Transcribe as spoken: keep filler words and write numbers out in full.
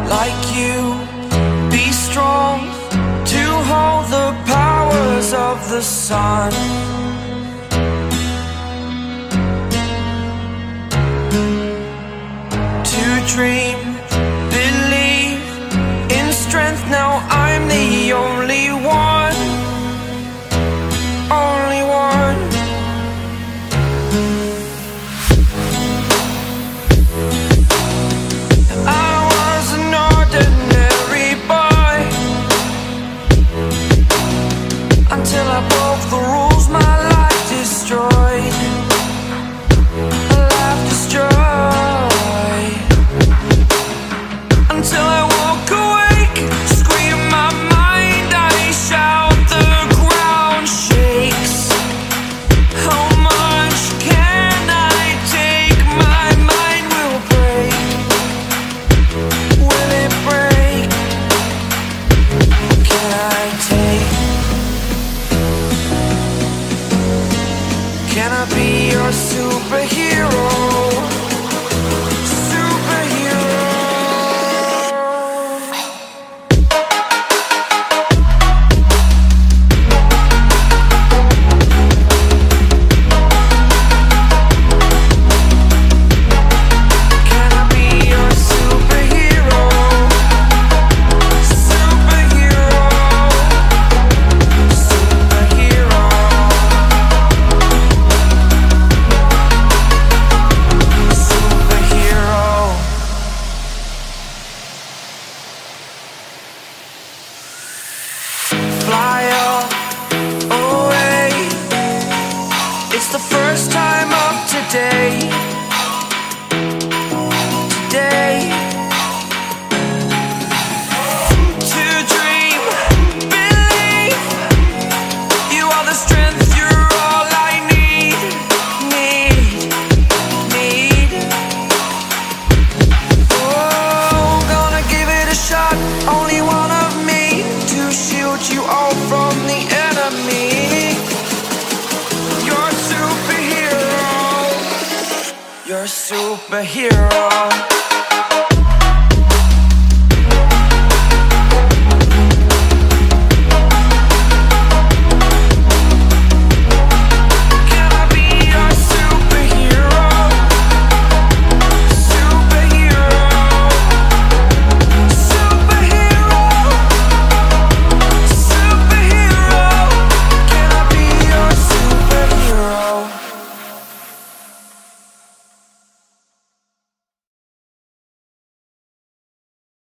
like you, be strong to hold the powers of the sun. To dream, believe in strength. Now I'm the only one, only one. I was an ordinary boy until I broke the rules, my life destroyed, life destroyed. Until I woke awake, scream my mind, I shout, the ground shakes. How much can I take? My mind will break. Will it break? Can I take? Can I be your superhero? Fly away. It's the first time of today. Today. To dream, believe. You are the strength, you're all I need. Need, need. Oh, gonna give it a shot. Only one of me to shield you all from the enemy. You're a superhero. You're a superhero.